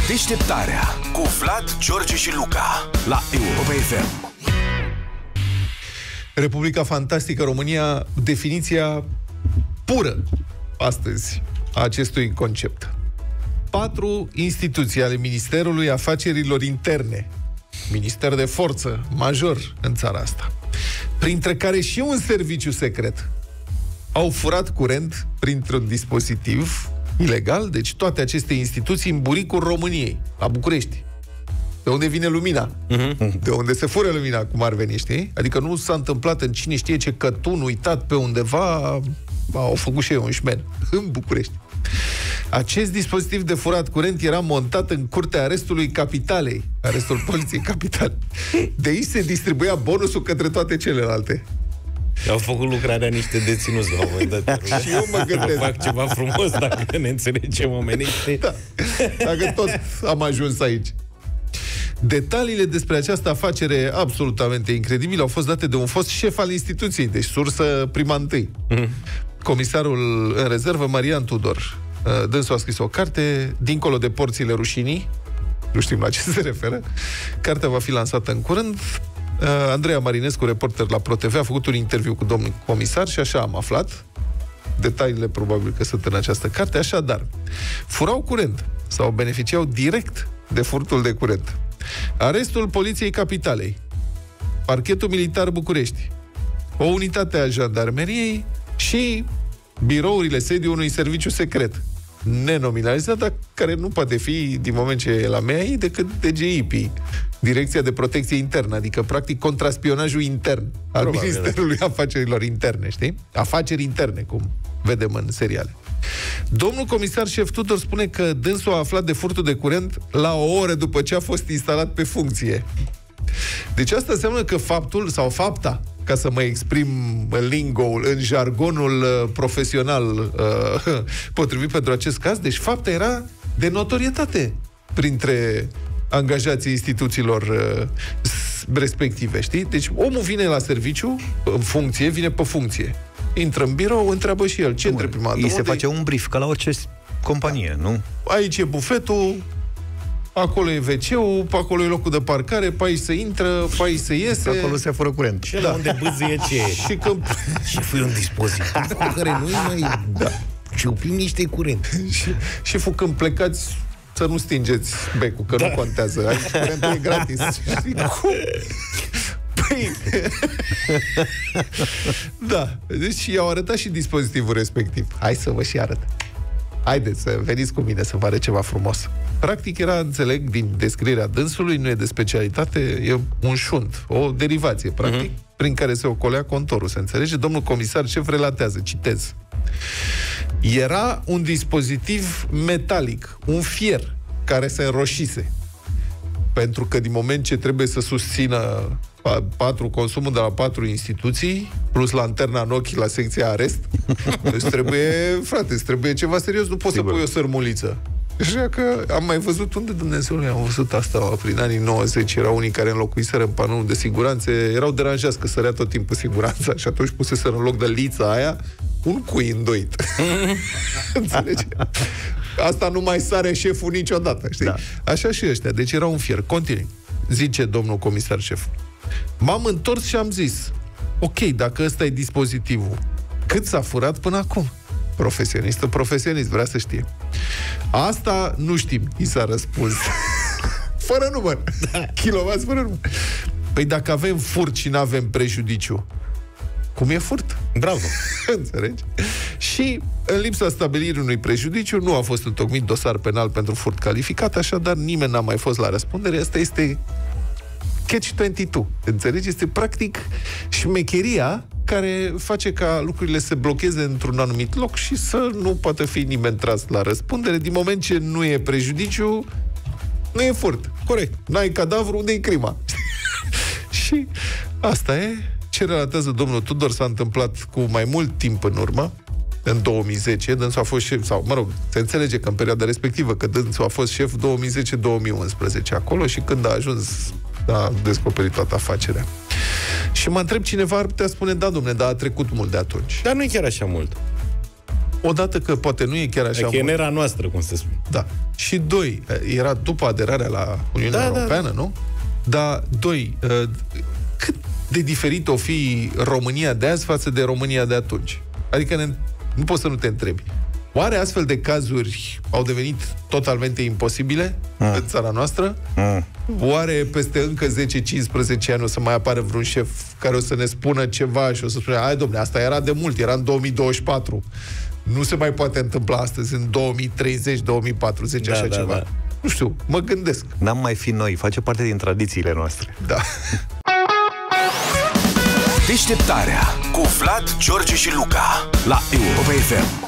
Deșteptarea cu Vlad, George și Luca la Europa FM. Republica Fantastică România, definiția pură astăzi a acestui concept. 4 instituții ale Ministerului Afacerilor Interne, minister de forță major în țara asta, printre care și un serviciu secret, au furat curent printr-un dispozitiv ilegal, deci toate aceste instituții în buricul României, la București. De unde vine lumina? De unde se fură lumina, cum ar veni, știi? Adică nu s-a întâmplat în cine știe ce cătun uitat pe undeva, au făcut și ei un șmen în București. Acest dispozitiv de furat curent era montat în curtea arestului Capitalei, arestul Poliției Capitale. De aici se distribuia bonusul către toate celelalte. Au făcut lucrarea niște deținuți la un moment dat. Și eu mă gândesc, fac ceva frumos dacă ne înțelegem omenește. Da. Dacă tot am ajuns aici. Detaliile despre această afacere absolutamente incredibilă au fost date de un fost șef al instituției, deci sursă prima întâi. Comisarul în rezervă, Marian Tudor. Dânsul a scris o carte, Dincolo de porțile rușinii. Nu știm la ce se referă. Cartea va fi lansată în curând. Andreea Marinescu, reporter la ProTV, a făcut un interviu cu domnul comisar și așa am aflat. Detaliile probabil că sunt în această carte. Așadar, furau curent sau beneficiau direct de furtul de curent. Arestul Poliției Capitalei, Parchetul Militar București, o unitate a jandarmeriei și birourile sediu unui serviciu secret nenominalizat, dar care nu poate fi, din moment ce e la MEAI, decât DGIP, Direcția de Protecție Internă, adică practic contraspionajul intern al Ministerului Afacerilor Interne, știi? Afaceri interne, cum vedem în seriale. Domnul comisar șef Tudor spune că dânsul a aflat de furtul de curent la o oră după ce a fost instalat pe funcție. Deci asta înseamnă că faptul, sau fapta, ca să mă exprim în lingo, în jargonul profesional potrivit pentru acest caz, deci fapta era de notorietate printre angajații instituțiilor respective, știi? Deci omul vine la serviciu, în funcție, vine pe funcție. Intră în birou, întreabă și el ce între prima dată. Îi se face un brief, ca la orice companie, nu? Aici e bufetul, acolo e WC-ul, pe acolo e locul de parcare, pe aici se intră, pe aici se iese. Pe acolo se fură curent. Și la unde bâzâie ce e. Și când... Și fui un dispozitiv cu care noi mai ciupim niște curent. Și când plecați, să nu stingeți becul, că nu contează. Aici curentul e gratis. Și cum? Păi... Da. Deci i-au arătat și dispozitivul respectiv. Hai să vă și arăt. Haideți să veniți cu mine să vă arăt ceva frumos. Practic era, înțeleg, din descrierea dânsului, nu e de specialitate, e un șunt, o derivație, practic, prin care se ocolea contorul, se înțelege? Domnul comisar șef relatează, citez. Era un dispozitiv metalic, un fier, care se înroșise. Pentru că din moment ce trebuie să susțină consumul de la 4 instituții, plus lanterna în ochi la secția arest, îți trebuie ceva serios, nu poți să pui o sărmuliță. Așa că am mai văzut, unde Dumnezeule am văzut asta prin anii 90, erau unii care înlocuiseră în panoul de siguranță, erau deranjați că sărea tot timpul siguranța și atunci puseseră în loc de lița aia un cui îndoit. Înțelege? Asta nu mai sare șeful niciodată, știi? Da. Așa și ăștia, deci era un fier. Continui. Zice domnul comisar șef. M-am întors și am zis, ok, dacă ăsta e dispozitivul, cât s-a furat până acum? Profesionist, vrea să știe. Asta nu știm, i s-a răspuns. Fără număr. Kilovați fără număr. Păi dacă avem furt și nu avem prejudiciu, cum e furt? Bravo. Înțelegi? Și în lipsa stabilirii unui prejudiciu nu a fost întocmit dosar penal pentru furt calificat, așadar nimeni n-a mai fost la răspundere. Asta este Catch-22. Înțelegi? Este practic șmecheria care face ca lucrurile se blocheze într-un anumit loc și să nu poată fi nimeni tras la răspundere. Din moment ce nu e prejudiciu, nu e furt. Corect. N-ai cadavru, unde e crima? Și asta e. Ce relatează domnul Tudor s-a întâmplat cu mai mult timp în urmă, în 2010, dânsul a fost șef, sau, mă rog, se înțelege că în perioada respectivă, că dânsul a fost șef 2010-2011 acolo și când a ajuns, a descoperit toată afacerea. Și mă întreb, cineva ar putea spune, da, dom'le, dar a trecut mult de atunci. Dar nu e chiar așa mult. odată că poate nu e chiar așa. Că e în era noastră, cum se spune. Da. Și doi, era după aderarea la Uniunea Europeană, nu? Dar, doi, cât de diferit o fi România de azi față de România de atunci? Adică nu poți să nu te întrebi. Oare astfel de cazuri au devenit totalmente imposibile în țara noastră? Oare peste încă 10-15 ani o să mai apară vreun șef care o să ne spună ceva și o să spună, hai dom'le, asta era de mult, era în 2024. Nu se mai poate întâmpla astăzi, în 2030-2040, așa ceva. Da. Nu știu, mă gândesc. N-am mai fi noi, face parte din tradițiile noastre. Da. Deșteptarea cu Vlad, George și Luca la Europa FM.